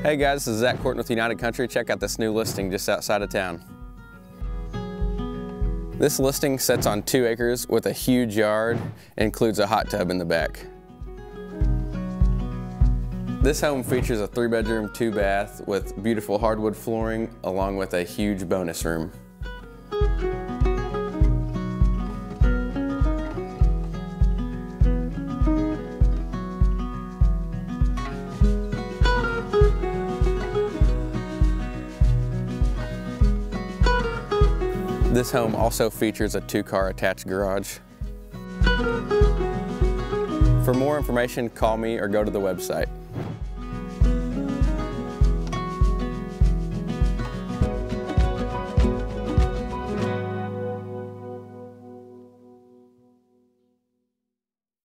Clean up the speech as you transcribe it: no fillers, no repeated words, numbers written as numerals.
Hey guys, this is Zach Courtney with United Country. Check out this new listing just outside of town. This listing sits on 2 acres with a huge yard and includes a hot tub in the back. This home features a 3-bedroom, 2-bath with beautiful hardwood flooring along with a huge bonus room. This home also features a 2-car attached garage. For more information, call me or go to the website.